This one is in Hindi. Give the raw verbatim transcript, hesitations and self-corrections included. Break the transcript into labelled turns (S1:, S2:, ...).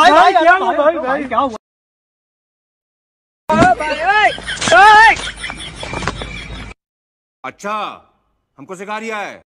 S1: भाई भाई क्या हुआ भाई भाई क्या हुआ?
S2: अच्छा हमको सिखा रिया है।